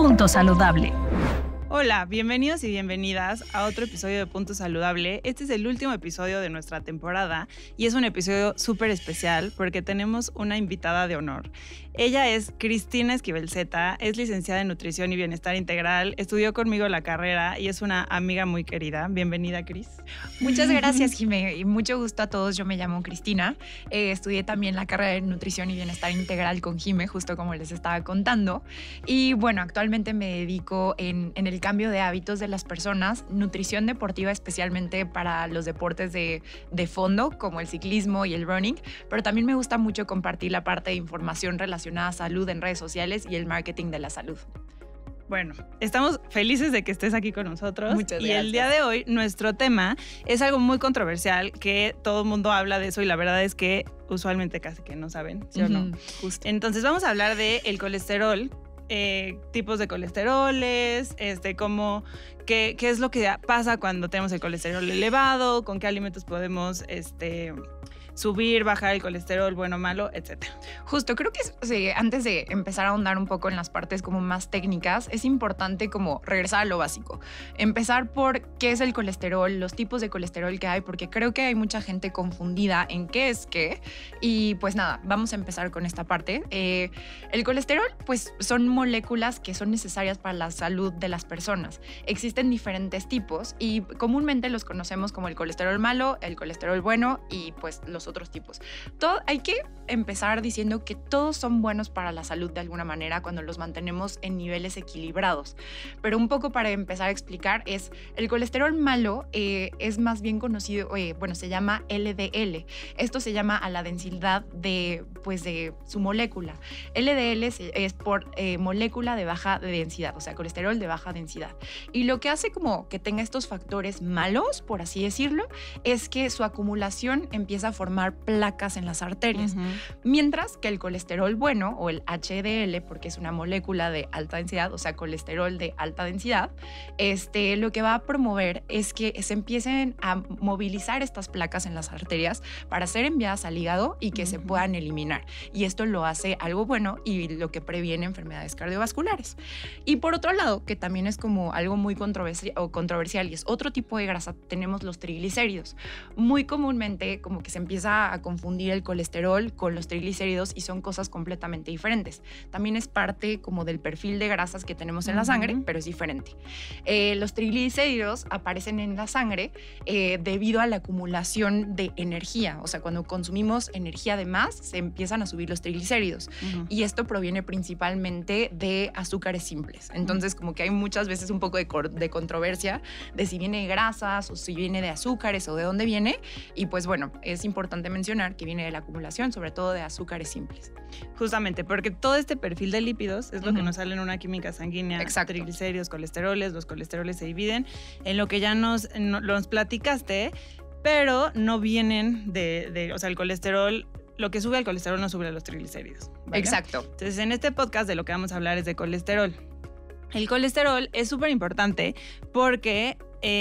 Punto Saludable. Hola, bienvenidos y bienvenidas a otro episodio de Punto Saludable. Este es el último episodio de nuestra temporada y es un episodio súper especial porque tenemos una invitada de honor. Ella es Cristina Esquivel-Zeta, es licenciada en Nutrición y Bienestar Integral, estudió conmigo la carrera y es una amiga muy querida. Bienvenida, Cris. Muchas gracias, Jimé, y mucho gusto a todos. Yo me llamo Cristina, estudié también la carrera de Nutrición y Bienestar Integral con Jimé, justo como les estaba contando. Y bueno, actualmente me dedico en el cambio de hábitos de las personas, nutrición deportiva especialmente para los deportes de fondo, como el ciclismo y el running, pero también me gusta mucho compartir la parte de información relacionada a salud en redes sociales y el marketing de la salud. Bueno, estamos felices de que estés aquí con nosotros. Muchas gracias. Y el día de hoy nuestro tema es algo muy controversial, que todo el mundo habla de eso y la verdad es que usualmente casi que no saben, ¿sí o no? Justo. Entonces vamos a hablar de el colesterol, tipos de colesteroles, qué es lo que pasa cuando tenemos el colesterol elevado, con qué alimentos podemos subir, bajar el colesterol, bueno, malo, etc. Justo, creo que antes de empezar a ahondar un poco en las partes como más técnicas, es importante como regresar a lo básico. Empezar por qué es el colesterol, los tipos de colesterol que hay, porque creo que hay mucha gente confundida en qué es qué. Y pues nada, vamos a empezar con esta parte. El colesterol, pues son moléculas que son necesarias para la salud de las personas. Existen diferentes tipos y comúnmente los conocemos como el colesterol malo, el colesterol bueno y pues los otros tipos. Hay que empezar diciendo que todos son buenos para la salud de alguna manera cuando los mantenemos en niveles equilibrados. Pero un poco para empezar a explicar es el colesterol malo es más bien conocido, se llama LDL. Esto se llama a la densidad de su molécula. LDL es por molécula de baja densidad, o sea, colesterol de baja densidad. Y lo que hace como que tenga estos factores malos, por así decirlo, es que su acumulación empieza a formar placas en las arterias. Mientras que el colesterol bueno o el HDL, porque es una molécula de alta densidad, o sea, colesterol de alta densidad, lo que va a promover es que se empiecen a movilizar estas placas en las arterias para ser enviadas al hígado y que se puedan eliminar. Y esto lo hace algo bueno y lo que previene enfermedades cardiovasculares. Y por otro lado, que también es como algo muy controversial y es otro tipo de grasa, tenemos los triglicéridos. Muy comúnmente como que se empieza a confundir el colesterol con los triglicéridos y son cosas completamente diferentes. También es parte como del perfil de grasas que tenemos en la sangre, pero es diferente. Los triglicéridos aparecen en la sangre debido a la acumulación de energía. O sea, cuando consumimos energía de más, se empiezan a subir los triglicéridos. Y esto proviene principalmente de azúcares simples. Entonces, como que hay muchas veces un poco de controversia de si viene de grasas o si viene de azúcares o de dónde viene. Y pues bueno, es importante mencionar que viene de la acumulación, sobre todo de azúcares simples. Justamente, porque todo este perfil de lípidos es lo que nos sale en una química sanguínea. Exacto. Triglicéridos, colesteroles, los colesteroles se dividen en lo que ya nos platicaste, pero no vienen o sea, el colesterol, lo que sube al colesterol no sube a los triglicéridos, ¿vale? Exacto. Entonces, en este podcast de lo que vamos a hablar es de colesterol. El colesterol es súper importante porque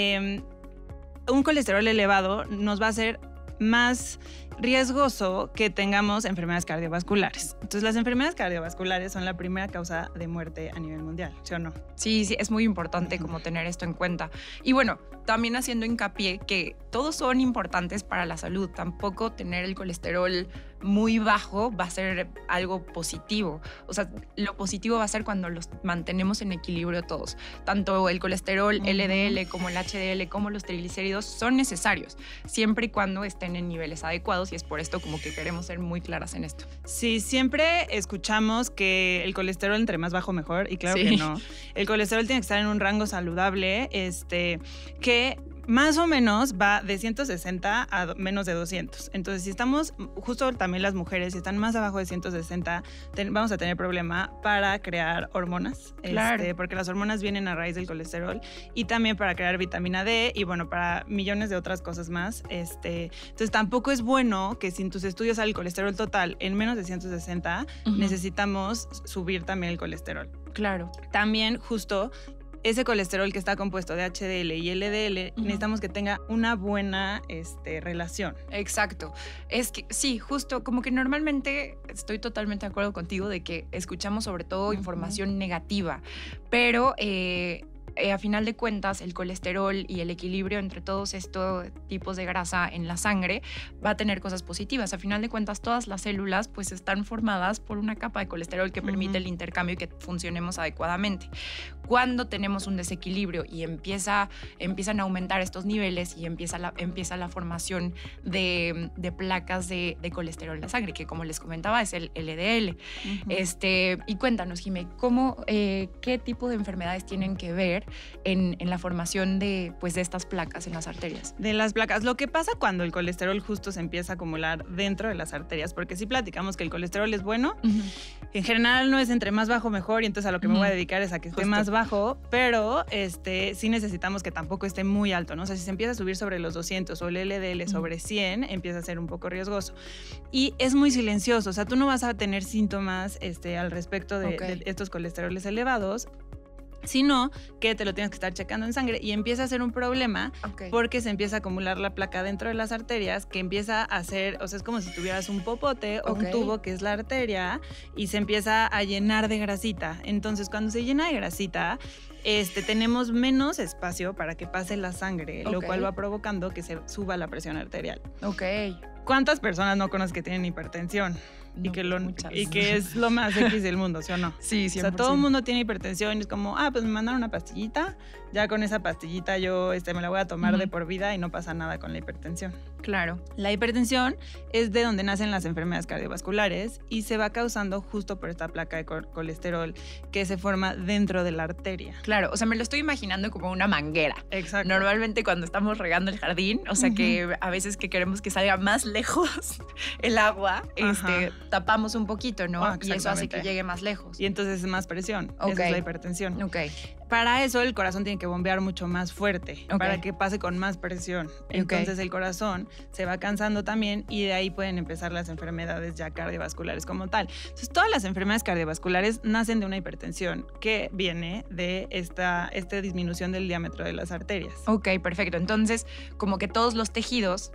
un colesterol elevado nos va a hacer más riesgoso que tengamos enfermedades cardiovasculares. Entonces, las enfermedades cardiovasculares son la primera causa de muerte a nivel mundial, ¿sí o no? Sí, es muy importante como tener esto en cuenta. Y bueno, también haciendo hincapié que todos son importantes para la salud. Tampoco tener el colesterol muy bajo va a ser algo positivo. O sea, lo positivo va a ser cuando los mantenemos en equilibrio todos. Tanto el colesterol LDL como el HDL como los triglicéridos son necesarios, siempre y cuando estén en niveles adecuados, y es por esto como que queremos ser muy claras en esto. Sí, siempre escuchamos que el colesterol entre más bajo mejor, y claro que no. El colesterol tiene que estar en un rango saludable, que más o menos va de 160 a menos de 200. Entonces, si estamos, justo también las mujeres, si están más abajo de 160, vamos a tener problema para crear hormonas. Claro. Porque las hormonas vienen a raíz del colesterol, y también para crear vitamina D y, bueno, para millones de otras cosas más. Entonces, tampoco es bueno que si en tus estudios sale el colesterol total en menos de 160, necesitamos subir también el colesterol. Claro. También, justo, ese colesterol que está compuesto de HDL y LDL, necesitamos que tenga una buena relación. Exacto. Es que sí, justo como que normalmente estoy totalmente de acuerdo contigo de que escuchamos sobre todo información negativa, pero a final de cuentas, el colesterol y el equilibrio entre todos estos tipos de grasa en la sangre va a tener cosas positivas. A final de cuentas, todas las células pues están formadas por una capa de colesterol que permite el intercambio y que funcionemos adecuadamente. Cuando tenemos un desequilibrio y empiezan a aumentar estos niveles y empieza la formación de placas de colesterol en la sangre, que como les comentaba es el LDL. Y cuéntanos, Jimé, ¿qué tipo de enfermedades tienen que ver en la formación de estas placas en las arterias? De las placas. Lo que pasa cuando el colesterol justo se empieza a acumular dentro de las arterias, porque sí platicamos que el colesterol es bueno, en general no es entre más bajo mejor, y entonces a lo que me voy a dedicar es a que esté más bajo, pero sí necesitamos que tampoco esté muy alto, ¿no? O sea, si se empieza a subir sobre los 200 o el LDL sobre 100, empieza a ser un poco riesgoso. Y es muy silencioso, o sea, tú no vas a tener síntomas al respecto de estos colesteroles elevados, sino que te lo tienes que estar checando en sangre y empieza a ser un problema porque se empieza a acumular la placa dentro de las arterias, que empieza a hacer, o sea, es como si tuvieras un popote o un tubo que es la arteria y se empieza a llenar de grasita. Entonces, cuando se llena de grasita, tenemos menos espacio para que pase la sangre, lo cual va provocando que se suba la presión arterial. ¿Cuántas personas no conoces que tienen hipertensión? No, y que es lo más X del mundo, ¿sí o no? Sí, 100%. O sea, todo el mundo tiene hipertensión y es como, pues me mandaron una pastillita, ya con esa pastillita yo me la voy a tomar de por vida y no pasa nada con la hipertensión. Claro. La hipertensión es de donde nacen las enfermedades cardiovasculares y se va causando justo por esta placa de colesterol que se forma dentro de la arteria. Claro, o sea, me lo estoy imaginando como una manguera. Exacto. Normalmente cuando estamos regando el jardín, o sea, que a veces que queremos que salga más lejos el agua, tapamos un poquito, ¿no? Y eso hace que llegue más lejos. Y entonces es más presión. Esa es la hipertensión. Para eso el corazón tiene que bombear mucho más fuerte, para que pase con más presión. Entonces el corazón se va cansando también y de ahí pueden empezar las enfermedades ya cardiovasculares como tal. Entonces todas las enfermedades cardiovasculares nacen de una hipertensión que viene de esta disminución del diámetro de las arterias. Perfecto. Entonces, como que todos los tejidos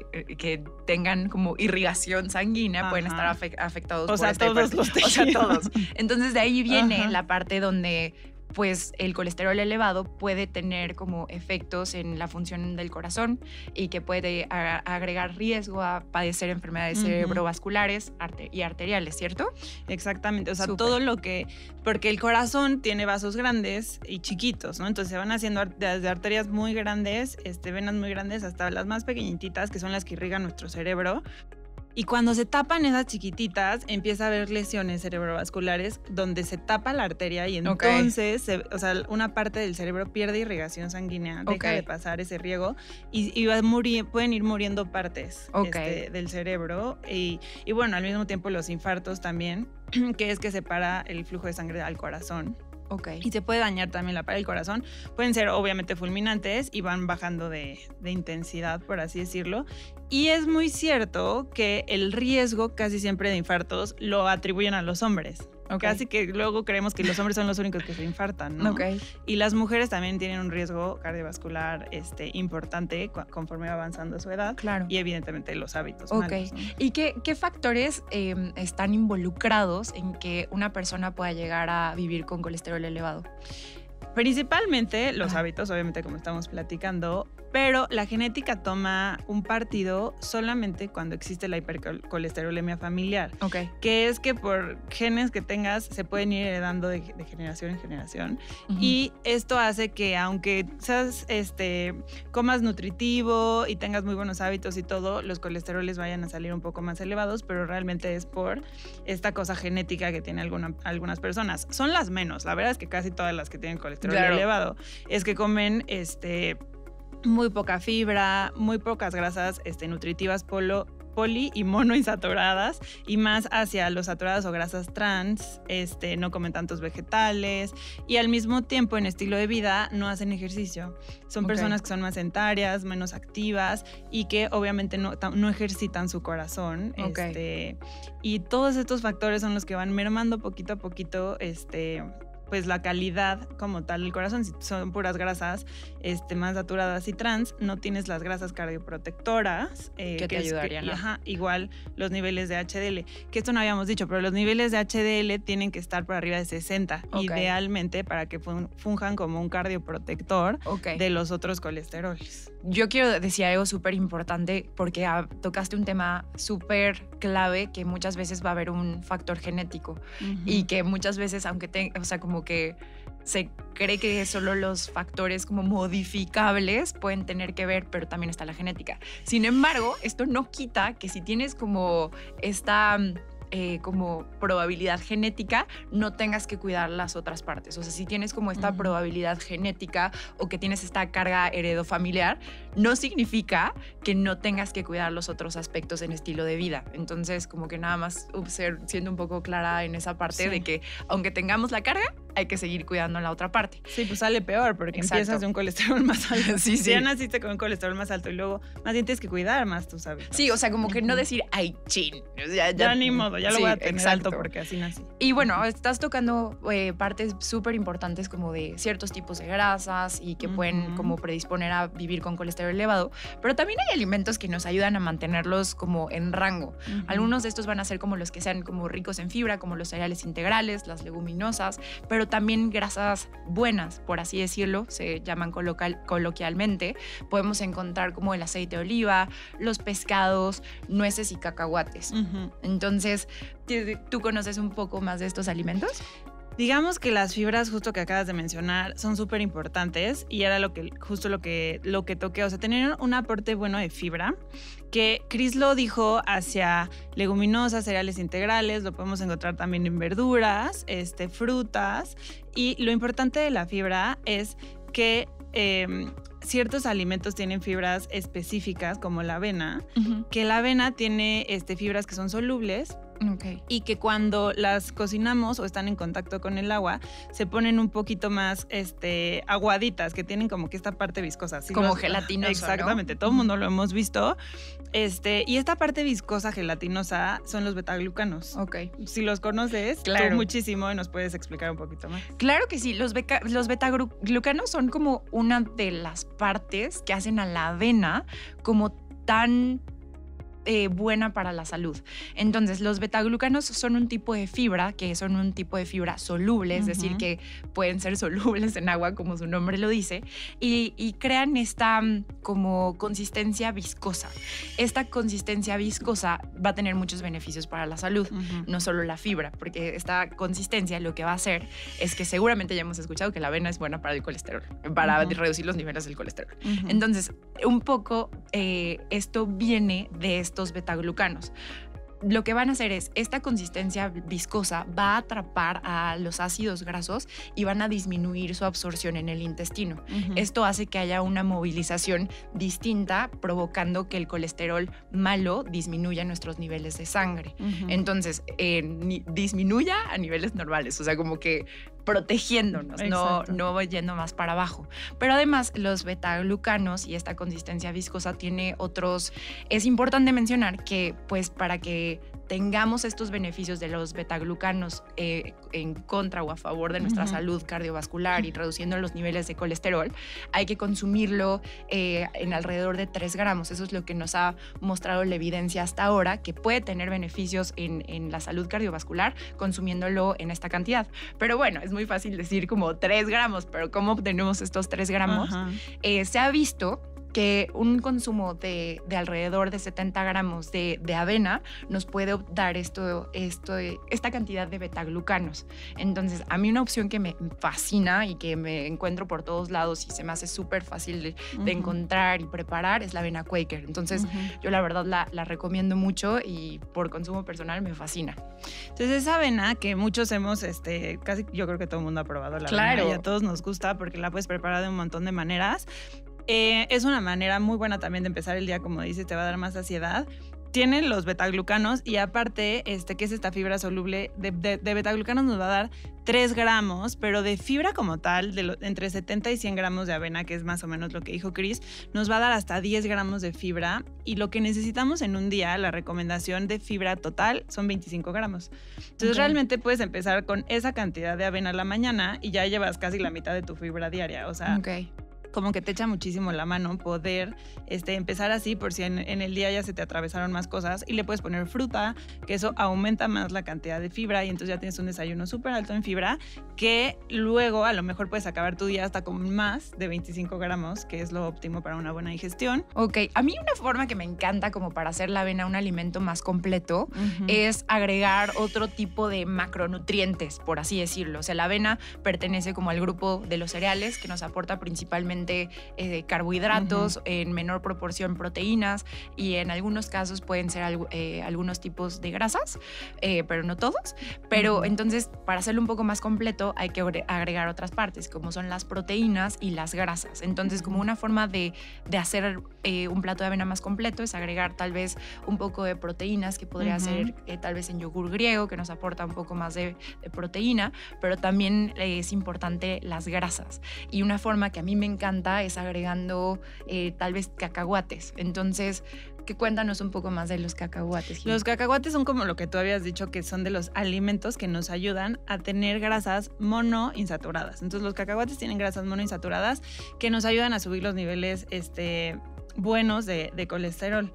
que tengan como irrigación sanguínea pueden estar afectados por esta hipertensión. Los tejidos. O sea, todos. Entonces de ahí viene la parte donde pues el colesterol elevado puede tener como efectos en la función del corazón y que puede agregar riesgo a padecer enfermedades cerebrovasculares y arteriales, ¿cierto? Exactamente, o sea, todo lo que... Porque el corazón tiene vasos grandes y chiquitos, ¿no? Entonces se van haciendo desde arterias muy grandes, venas muy grandes, hasta las más pequeñitas, que son las que irrigan nuestro cerebro. Y cuando se tapan esas chiquititas, empieza a haber lesiones cerebrovasculares donde se tapa la arteria y entonces, una parte del cerebro pierde irrigación sanguínea, deja de pasar ese riego y pueden ir muriendo partes del cerebro. Y bueno, al mismo tiempo los infartos también, que es que separa el flujo de sangre al corazón. Y se puede dañar también la pared del corazón. Pueden ser obviamente fulminantes y van bajando de intensidad, por así decirlo. Y es muy cierto que el riesgo casi siempre de infartos lo atribuyen a los hombres. Casi que luego creemos que los hombres son los únicos que se infartan, ¿no? Y las mujeres también tienen un riesgo cardiovascular importante conforme va avanzando su edad. Claro. Y evidentemente los hábitos malos, ¿no? ¿Y qué factores están involucrados en que una persona pueda llegar a vivir con colesterol elevado? Principalmente los hábitos, obviamente, como estamos platicando, pero la genética toma un partido solamente cuando existe la hipercolesterolemia familiar, que es que por genes que tengas se pueden ir heredando de generación en generación. Y esto hace que aunque seas, comas nutritivo y tengas muy buenos hábitos y todo, los colesteroles vayan a salir un poco más elevados, pero realmente es por esta cosa genética que tienen algunas personas. Son las menos, la verdad es que casi todas las que tienen colesterol elevado es que comen muy poca fibra, muy pocas grasas nutritivas poli y monoinsaturadas y más hacia los saturados o grasas trans, no comen tantos vegetales y al mismo tiempo en estilo de vida no hacen ejercicio. Son personas que son más sedentarias, menos activas y que obviamente no ejercitan su corazón. Y todos estos factores son los que van mermando poquito a poquito pues la calidad como tal del corazón. Si son puras grasas más saturadas y trans, no tienes las grasas cardioprotectoras. Que te ayudarían. Igual los niveles de HDL, que esto no habíamos dicho, pero los niveles de HDL tienen que estar por arriba de 60, idealmente para que funjan como un cardioprotector de los otros colesteroles. Yo quiero decir algo súper importante porque tocaste un tema súper clave, que muchas veces va a haber un factor genético y que muchas veces, aunque como que se cree que solo los factores como modificables pueden tener que ver, pero también está la genética. Sin embargo, esto no quita que si tienes como esta como probabilidad genética, no tengas que cuidar las otras partes. O sea, si tienes como esta probabilidad genética o que tienes esta carga heredofamiliar, no significa que no tengas que cuidar los otros aspectos en estilo de vida. Entonces, como que nada más siendo un poco clara en esa parte de que aunque tengamos la carga, hay que seguir cuidando la otra parte. Sí, pues sale peor porque empiezas de un colesterol más alto. Sí. Ya naciste con un colesterol más alto y luego más bien tienes que cuidar más tus hábitos. Sí, o sea, como que no decir, ay, chin. Ya ni modo, ya lo voy a tener alto porque así nací. Y bueno, estás tocando partes súper importantes como de ciertos tipos de grasas y que pueden como predisponer a vivir con colesterol elevado, pero también hay alimentos que nos ayudan a mantenerlos como en rango. Algunos de estos van a ser como los que sean como ricos en fibra, como los cereales integrales, las leguminosas, pero también grasas buenas, por así decirlo, se llaman coloquialmente. Podemos encontrar como el aceite de oliva, los pescados, nueces y cacahuates. Entonces, ¿tú conoces un poco más de estos alimentos? Digamos que las fibras, justo que acabas de mencionar, son súper importantes y era justo lo que toqué. O sea, tener un aporte bueno de fibra, que Chris lo dijo hacia leguminosas, cereales integrales, lo podemos encontrar también en verduras, frutas. Y lo importante de la fibra es que ciertos alimentos tienen fibras específicas, como la avena, que la avena tiene fibras que son solubles. Y que cuando las cocinamos o están en contacto con el agua, se ponen un poquito más aguaditas, que tienen como que esta parte viscosa. ¿Sí? Como gelatinoso, exactamente, ¿no? Todo el mundo lo hemos visto. Y esta parte viscosa, gelatinosa, son los betaglucanos. Si los conoces, tú muchísimo y nos puedes explicar un poquito más. Claro que sí, los betaglucanos son como una de las partes que hacen a la avena como tan buena para la salud. Entonces, los betaglucanos son un tipo de fibra, que son un tipo de fibra soluble, es decir, que pueden ser solubles en agua, como su nombre lo dice, y crean esta como consistencia viscosa. Esta consistencia viscosa va a tener muchos beneficios para la salud, no solo la fibra, porque esta consistencia lo que va a hacer es que seguramente ya hemos escuchado que la avena es buena para el colesterol, para reducir los niveles del colesterol. Entonces, un poco esto viene de estos betaglucanos. Lo que van a hacer es, esta consistencia viscosa va a atrapar a los ácidos grasos y van a disminuir su absorción en el intestino. Esto hace que haya una movilización distinta, provocando que el colesterol malo disminuya nuestros niveles de sangre. Entonces, disminuya a niveles normales, o sea, como que protegiéndonos, no yendo más para abajo. Pero además, los betaglucanos y esta consistencia viscosa tiene otros... Es importante mencionar que, pues, para que tengamos estos beneficios de los betaglucanos en contra o a favor de nuestra salud cardiovascular y reduciendo los niveles de colesterol, hay que consumirlo en alrededor de 3 gramos. Eso es lo que nos ha mostrado la evidencia hasta ahora, que puede tener beneficios en la salud cardiovascular consumiéndolo en esta cantidad. Pero bueno, es muy fácil decir como 3 gramos, pero ¿cómo obtenemos estos 3 gramos? Se ha visto que un consumo de alrededor de 70 gramos de avena nos puede dar esta cantidad de betaglucanos. Entonces, a mí una opción que me fascina y que me encuentro por todos lados y se me hace súper fácil de encontrar y preparar es la avena Quaker. Entonces, yo la verdad la recomiendo mucho y por consumo personal me fascina. Entonces, esa avena que muchos hemos, casi yo creo que todo el mundo ha probado la avena y a todos nos gusta porque la puedes preparar de un montón de maneras. Es una manera muy buena también de empezar el día, como dices, te va a dar más saciedad. tiene los betaglucanos y aparte, que es esta fibra soluble, de betaglucanos nos va a dar 3 gramos, pero de fibra como tal, entre 70 y 100 gramos de avena, que es más o menos lo que dijo Cris, nos va a dar hasta 10 gramos de fibra y lo que necesitamos en un día, la recomendación de fibra total son 25 gramos. Entonces realmente puedes empezar con esa cantidad de avena a la mañana y ya llevas casi la mitad de tu fibra diaria, o sea... como que te echa muchísimo la mano poder empezar así por si en el día ya se te atravesaron más cosas y le puedes poner fruta, que eso aumenta más la cantidad de fibra y entonces ya tienes un desayuno súper alto en fibra que luego a lo mejor puedes acabar tu día hasta con más de 25 gramos, que es lo óptimo para una buena digestión. Ok, a mí una forma que me encanta como para hacer la avena un alimento más completo es agregar otro tipo de macronutrientes, por así decirlo. O sea, la avena pertenece como al grupo de los cereales que nos aporta principalmente carbohidratos, en menor proporción proteínas y en algunos casos pueden ser algunos tipos de grasas, pero no todos. Pero entonces, para hacerlo un poco más completo, hay que agregar otras partes, como son las proteínas y las grasas. Entonces, como una forma de hacer un plato de avena más completo es agregar tal vez un poco de proteínas, que podría ser tal vez en yogur griego, que nos aporta un poco más de proteína, pero también es importante las grasas. Y una forma que a mí me encanta es agregando tal vez cacahuates. Entonces, cuéntanos un poco más de los cacahuates, Gil. Los cacahuates son como lo que tú habías dicho, que son de los alimentos que nos ayudan a tener grasas monoinsaturadas. Entonces, los cacahuates tienen grasas monoinsaturadas que nos ayudan a subir los niveles buenos de colesterol.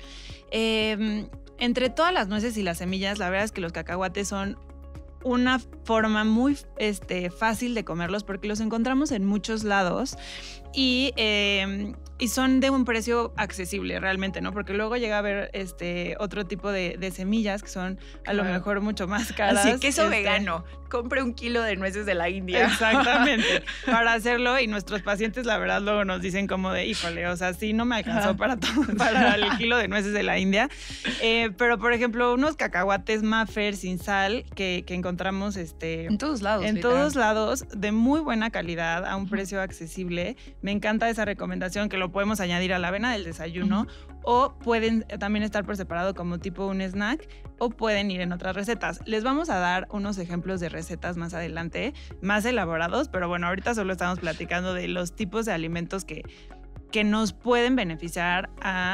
Entre todas las nueces y las semillas, la verdad es que los cacahuates son una forma muy fácil de comerlos porque los encontramos en muchos lados y son de un precio accesible realmente, ¿no? Porque luego llega a haber otro tipo de semillas que son a lo mejor mucho más caras. Así, queso vegano. Compre 1 kilo de nueces de la India. Exactamente. Para hacerlo, y nuestros pacientes la verdad luego nos dicen como de, híjole, o sea, sí no me alcanzó para el kilo de nueces de la India. Pero, por ejemplo, unos cacahuates Maffer sin sal que encontramos en todos lados. En todos lados, de muy buena calidad, a un precio accesible. Me encanta esa recomendación, que lo podemos añadir a la avena del desayuno, o pueden también estar por separado como tipo un snack, o pueden ir en otras recetas. Les vamos a dar unos ejemplos de recetas más adelante, más elaborados, pero bueno, ahorita solo estamos platicando de los tipos de alimentos que nos pueden beneficiar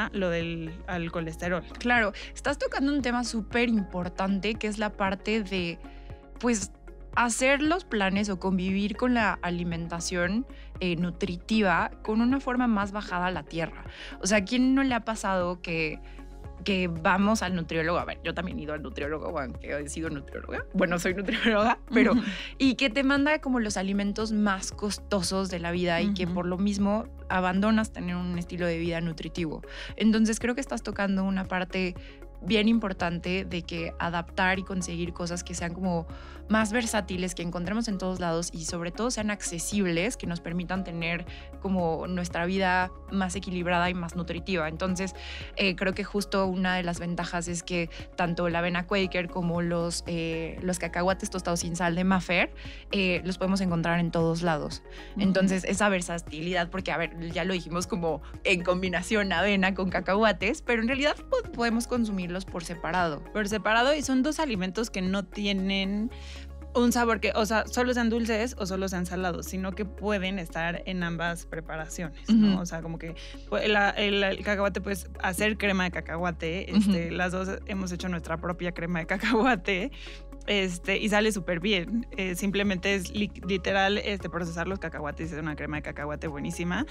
al colesterol. Claro, estás tocando un tema súper importante, que es la parte de, pues, hacer los planes o convivir con la alimentación nutritiva con una forma más bajada a la tierra. O sea, ¿a quién no le ha pasado que vamos al nutriólogo? A ver, yo también he ido al nutriólogo, aunque he sido nutrióloga. Bueno, soy nutrióloga, pero... Y que te manda como los alimentos más costosos de la vida y que por lo mismo abandonas tener un estilo de vida nutritivo. Entonces creo que estás tocando una parte bien importante de que adaptar y conseguir cosas que sean como más versátiles, que encontremos en todos lados y sobre todo sean accesibles, que nos permitan tener como nuestra vida más equilibrada y más nutritiva. Entonces, creo que justo una de las ventajas es que tanto la avena Quaker como los cacahuates tostados sin sal de Maffer los podemos encontrar en todos lados. Entonces, esa versatilidad, porque a ver, ya lo dijimos como en combinación avena con cacahuates, pero en realidad podemos consumirlos por separado. Por separado, y son 2 alimentos que no tienen un sabor que, o sea, solo sean dulces o solo sean salados, sino que pueden estar en ambas preparaciones, ¿no? O sea, como que el cacahuate, puedes hacer crema de cacahuate, las dos hemos hecho nuestra propia crema de cacahuate, y sale súper bien. Simplemente es literal procesar los cacahuates y hacer una crema de cacahuate buenísima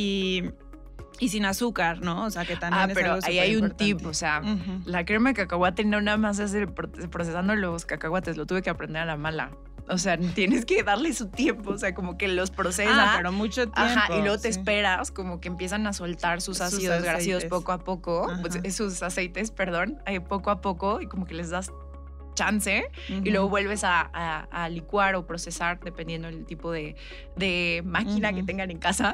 y sin azúcar, ¿no? O sea, que también es pero algo ahí hay un importante. tip, o sea, la crema de cacahuate no nada más es procesando los cacahuates, lo tuve que aprender a la mala. O sea, tienes que darle su tiempo, o sea, como que los procesas. Pero mucho tiempo. Y luego te esperas, como que empiezan a soltar sus ácidos grasosos poco a poco, pues, sus aceites, perdón, poco a poco, y como que les das chance y luego vuelves a licuar o procesar dependiendo del tipo de máquina que tengan en casa.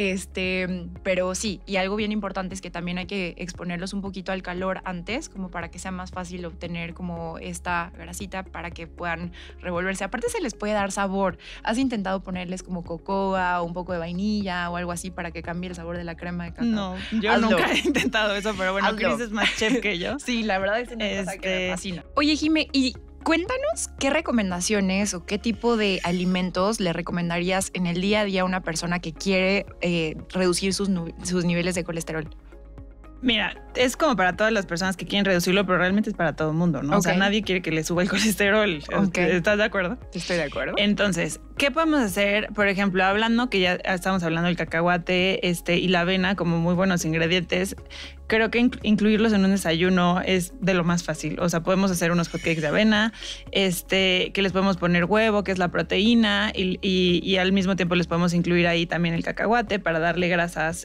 Pero sí, y algo bien importante es que también hay que exponerlos un poquito al calor antes, como para que sea más fácil obtener como esta grasita para que puedan revolverse. Aparte se les puede dar sabor. ¿Has intentado ponerles como cocoa o un poco de vainilla o algo así para que cambie el sabor de la crema de cacao? No, yo nunca he intentado eso, pero bueno, Cris es más chef que yo. Sí, la verdad es una cosa que me fascina. Oye, Jime, y cuéntanos qué recomendaciones o qué tipo de alimentos le recomendarías en el día a día a una persona que quiere reducir sus niveles de colesterol. Mira, es como para todas las personas que quieren reducirlo, pero realmente es para todo el mundo, ¿no? Okay. O sea, nadie quiere que le suba el colesterol. Okay. ¿Estás de acuerdo? Estoy de acuerdo. Entonces, ¿qué podemos hacer? Por ejemplo, hablando que ya estamos hablando del cacahuate y la avena como muy buenos ingredientes, creo que incluirlos en un desayuno es de lo más fácil. O sea, podemos hacer unos hotcakes de avena, que les podemos poner huevo, que es la proteína, y al mismo tiempo les podemos incluir ahí también el cacahuate para darle grasas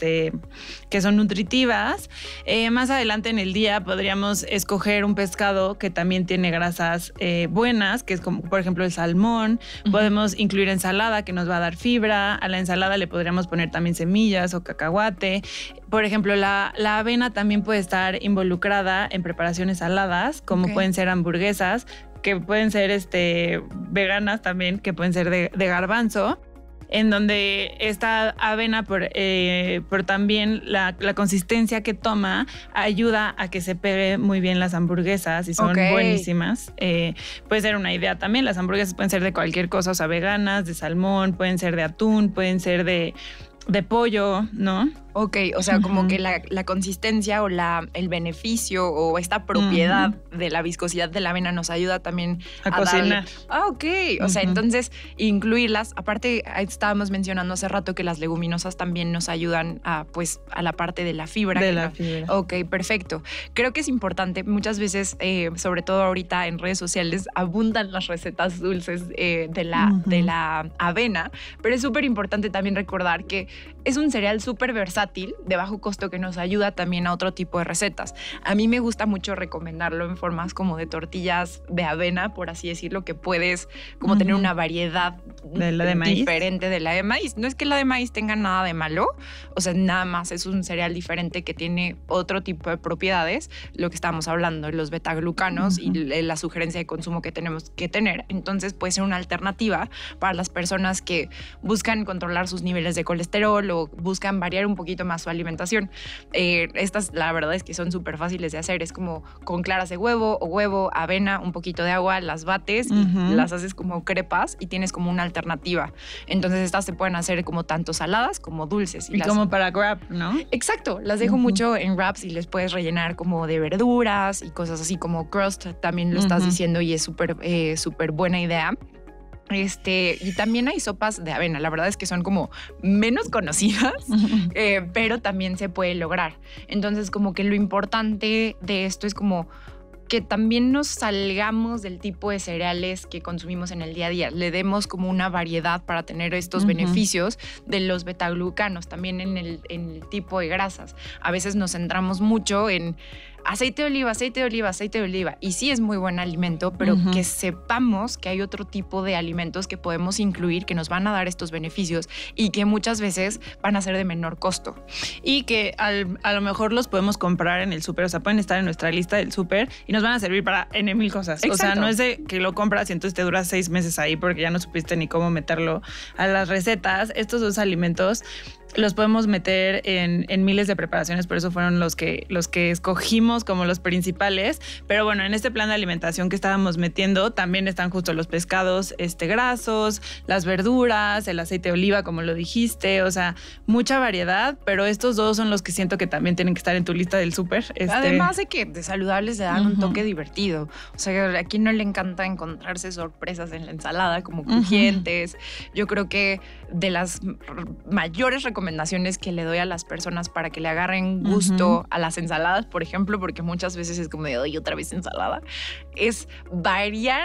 que son nutritivas. Más adelante en el día podríamos escoger un pescado que también tiene grasas buenas, que es como, por ejemplo, el salmón. Podemos incluir ensalada, que nos va a dar fibra. A la ensalada le podríamos poner también semillas o cacahuate. Por ejemplo, la avena también puede estar involucrada en preparaciones saladas, como pueden ser hamburguesas, que pueden ser veganas también, que pueden ser de garbanzo, en donde esta avena, por también la consistencia que toma, ayuda a que se pegue muy bien las hamburguesas y son buenísimas. Puede ser una idea también. Las hamburguesas pueden ser de cualquier cosa, o sea, veganas, de salmón, pueden ser de atún, pueden ser de pollo, ¿no? Ok, o sea, como que la consistencia o el beneficio o esta propiedad de la viscosidad de la avena nos ayuda también a cocinar. Ok. O sea, entonces incluirlas. Aparte, estábamos mencionando hace rato que las leguminosas también nos ayudan a la parte de la fibra. De la fibra. Ok, perfecto. Creo que es importante. Muchas veces, sobre todo ahorita en redes sociales, abundan las recetas dulces de la avena, pero es súper importante también recordar que es un cereal súper versátil, de bajo costo, que nos ayuda también a otro tipo de recetas. A mí me gusta mucho recomendarlo en formas como de tortillas de avena, por así decirlo, que puedes como tener una variedad de la de maíz, diferente de la de maíz. No es que la de maíz tenga nada de malo, o sea, nada más es un cereal diferente que tiene otro tipo de propiedades, lo que estamos hablando, los betaglucanos y la sugerencia de consumo que tenemos que tener. Entonces puede ser una alternativa para las personas que buscan controlar sus niveles de colesterol o buscan variar un poquito más su alimentación. Estas, la verdad es que son súper fáciles de hacer. Es como con claras de huevo, avena, un poquito de agua, las bates y las haces como crepas y tienes como una alternativa. Entonces estas se pueden hacer como tanto saladas como dulces. Y como para wrap, ¿no? Exacto. Las dejo mucho en wraps y les puedes rellenar como de verduras y cosas así como crust. También lo estás diciendo y es súper buena idea. Y también hay sopas de avena. La verdad es que son como menos conocidas, pero también se puede lograr. Entonces, como que lo importante de esto es como que también nos salgamos del tipo de cereales que consumimos en el día a día. Le demos como una variedad para tener estos beneficios de los betaglucanos, también en el tipo de grasas. A veces nos centramos mucho en aceite de oliva. Y sí es muy buen alimento, pero que sepamos que hay otro tipo de alimentos que podemos incluir que nos van a dar estos beneficios y que muchas veces van a ser de menor costo. Y que a lo mejor los podemos comprar en el súper, o sea, pueden estar en nuestra lista del súper y nos van a servir para N mil cosas. Exacto. O sea, no es de que lo compras y entonces te duras 6 meses ahí porque ya no supiste ni cómo meterlo a las recetas. Estos dos alimentos los podemos meter en miles de preparaciones, por eso fueron los que escogimos como los principales. Pero bueno, en este plan de alimentación que estábamos metiendo también están justo los pescados grasos, las verduras, el aceite de oliva, como lo dijiste, o sea, mucha variedad, pero estos dos son los que siento que también tienen que estar en tu lista del súper. Además de que de saludables le dan un toque divertido. O sea, a quien no le encanta encontrarse sorpresas en la ensalada, como crujientes. Yo creo que de las mayores recomendaciones que le doy a las personas para que le agarren gusto a las ensaladas, por ejemplo, porque muchas veces es como de, oye, otra vez ensalada, es variar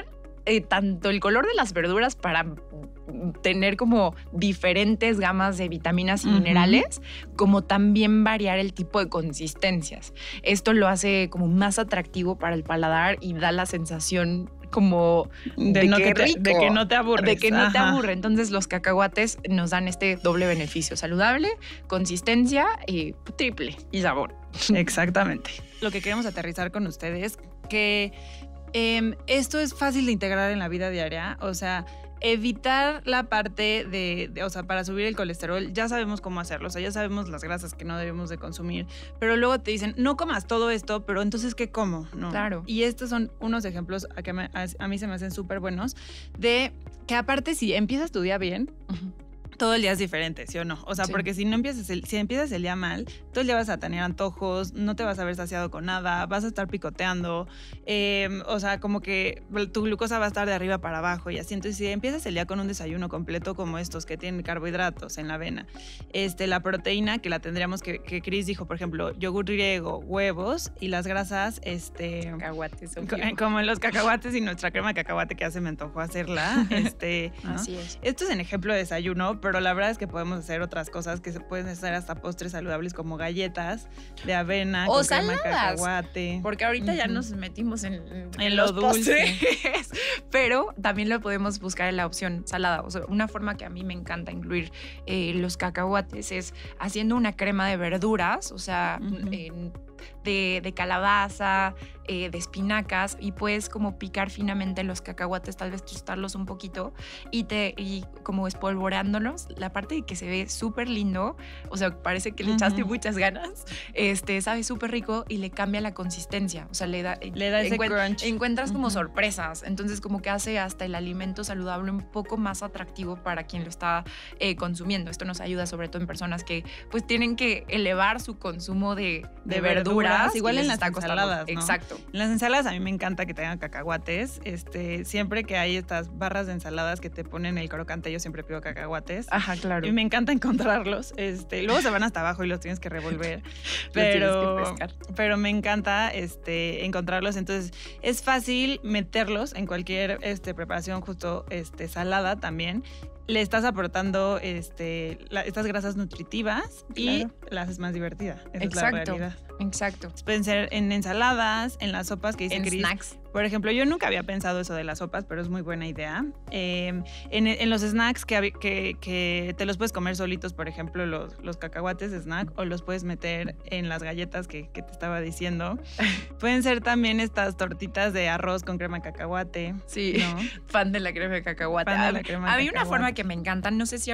tanto el color de las verduras para tener como diferentes gamas de vitaminas y minerales, como también variar el tipo de consistencias. Esto lo hace como más atractivo para el paladar y da la sensación como de que no te aburres. De que no te aburre. Entonces los cacahuates nos dan este doble beneficio: saludable, consistencia y triple y sabor. Exactamente. Lo que queremos aterrizar con ustedes, que esto es fácil de integrar en la vida diaria. O sea, evitar la parte o sea, para subir el colesterol, ya sabemos cómo hacerlo, o sea, ya sabemos las grasas que no debemos de consumir, pero luego te dicen, no comas todo esto, pero entonces, ¿qué como? No. Claro. Y estos son unos ejemplos que a mí se me hacen súper buenos, de que aparte si empiezas tu día bien, todo el día es diferente, ¿sí o no? O sea, porque si empiezas el día mal, todo el día vas a tener antojos, no te vas a ver saciado con nada, vas a estar picoteando, o sea, como que tu glucosa va a estar de arriba para abajo y así. Entonces, si empiezas el día con un desayuno completo como estos que tienen carbohidratos en la avena, la proteína que la tendríamos que Cris dijo, por ejemplo, yogur griego, huevos, y las grasas, cacahuates, como los cacahuates y nuestra crema de cacahuate, que ya se me antojó hacerla, ¿no? Así es. Esto es en ejemplo de desayuno, pero la verdad es que podemos hacer otras cosas que se pueden hacer hasta postres saludables, como galletas de avena o con saladas, crema de cacahuate. Porque ahorita ya nos metimos en lo dulce. Pero también lo podemos buscar en la opción salada. O sea, una forma que a mí me encanta incluir los cacahuates es haciendo una crema de verduras, o sea, de calabaza, de espinacas, y puedes como picar finamente los cacahuates, tal vez tostarlos un poquito y como espolvoreándolos, la parte de que se ve súper lindo, o sea, parece que le echaste muchas ganas, sabe súper rico y le cambia la consistencia, o sea, le da ese crunch. Encuentras como sorpresas, entonces como que hace hasta el alimento saludable un poco más atractivo para quien lo está consumiendo. Esto nos ayuda sobre todo en personas que pues tienen que elevar su consumo de verduras, igual en las ensaladas, ¿no? Exacto. En las ensaladas a mí me encanta que tengan cacahuates. Siempre que hay estas barras de ensaladas que te ponen el crocante, yo siempre pido cacahuates. Ajá, claro. Y me encanta encontrarlos. Luego se van hasta abajo y los tienes que revolver. Pero me encanta encontrarlos. Entonces es fácil meterlos en cualquier preparación, justo salada también. Le estás aportando estas grasas nutritivas, claro, y la haces más divertida. Esa es la realidad. Exacto. Pueden ser en ensaladas, en las sopas que dice Cris. Snacks. Por ejemplo, yo nunca había pensado eso de las sopas, pero es muy buena idea. En los snacks que te los puedes comer solitos, por ejemplo, los cacahuates snack, o los puedes meter en las galletas que te estaba diciendo. Pueden ser también estas tortitas de arroz con crema de cacahuate. Sí, ¿no? Fan de la crema de cacahuate. A mí una forma que me encanta, no sé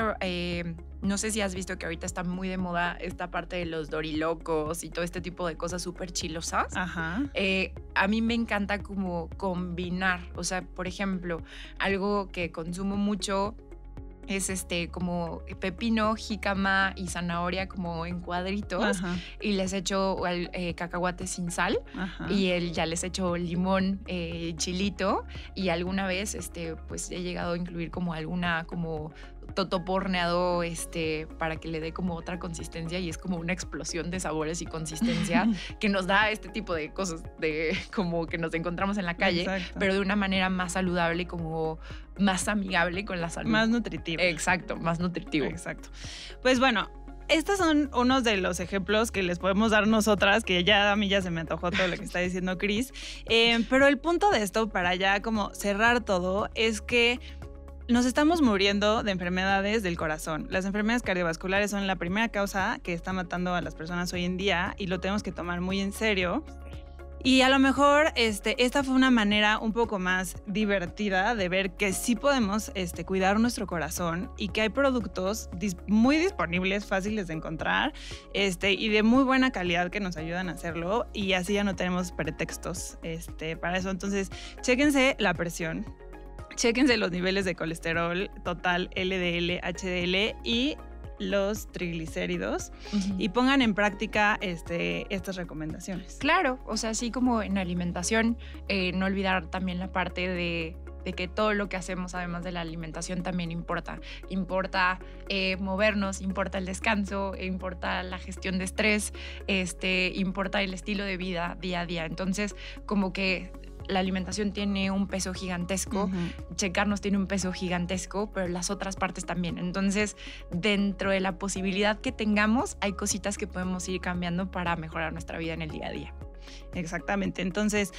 si has visto que ahorita está muy de moda esta parte de los dorilocos y todo este tipo de cosas súper chilosas. Ajá. A mí me encanta como combinar, o sea, por ejemplo, algo que consumo mucho es como pepino, jícama y zanahoria como en cuadritos. Ajá. Y les echo cacahuate sin sal. Ajá. Y ya les echo limón, chilito, y alguna vez pues he llegado a incluir como alguna como totopo horneado para que le dé como otra consistencia, y es como una explosión de sabores y consistencia que nos da este tipo de cosas de como que nos encontramos en la calle. Exacto. Pero de una manera más saludable y como más amigable con la salud. Más nutritivo. Exacto, más nutritivo. Exacto. Pues bueno, estos son unos de los ejemplos que les podemos dar nosotras, que ya a mí ya se me antojó todo lo que está diciendo Cris. Pero el punto de esto, para ya como cerrar todo, es que nos estamos muriendo de enfermedades del corazón. Las enfermedades cardiovasculares son la primera causa que está matando a las personas hoy en día, y lo tenemos que tomar muy en serio. Y a lo mejor esta fue una manera un poco más divertida de ver que sí podemos cuidar nuestro corazón, y que hay productos muy disponibles, fáciles de encontrar, y de muy buena calidad, que nos ayudan a hacerlo, y así ya no tenemos pretextos para eso. Entonces, chéquense la presión. Chéquense los niveles de colesterol total, LDL, HDL y los triglicéridos, y pongan en práctica estas recomendaciones. Claro, o sea, así como en alimentación, no olvidar también la parte de que todo lo que hacemos, además de la alimentación, también importa. Importa movernos, importa el descanso, importa la gestión de estrés, importa el estilo de vida día a día. Entonces, como que la alimentación tiene un peso gigantesco, checarnos tiene un peso gigantesco, pero las otras partes también. Entonces, dentro de la posibilidad que tengamos, hay cositas que podemos ir cambiando para mejorar nuestra vida en el día a día. Exactamente. Entonces,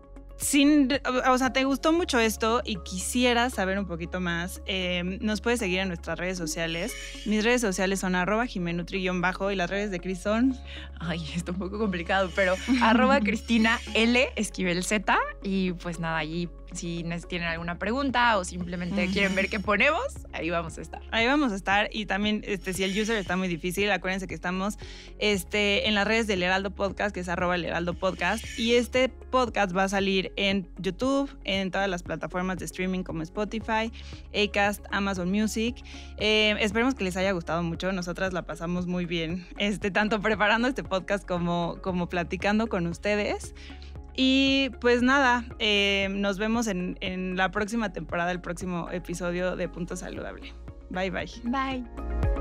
te gustó mucho esto y quisieras saber un poquito más, nos puedes seguir en nuestras redes sociales. Mis redes sociales son @jimenutri_ y las redes de Cris son... Ay, está un poco complicado, pero @Cristina L Esquivel Z. Y pues nada, allí si tienen alguna pregunta o simplemente quieren ver qué ponemos, ahí vamos a estar. Ahí vamos a estar. Y también, si el user está muy difícil, acuérdense que estamos en las redes del Heraldo Podcast, que es @el Heraldo Podcast. Y este podcast va a salir en YouTube, en todas las plataformas de streaming como Spotify, Acast, Amazon Music. Esperemos que les haya gustado mucho. Nosotras la pasamos muy bien, tanto preparando este podcast como platicando con ustedes. Y pues nada, nos vemos en la próxima temporada, el próximo episodio de Punto Saludable. Bye, bye. Bye.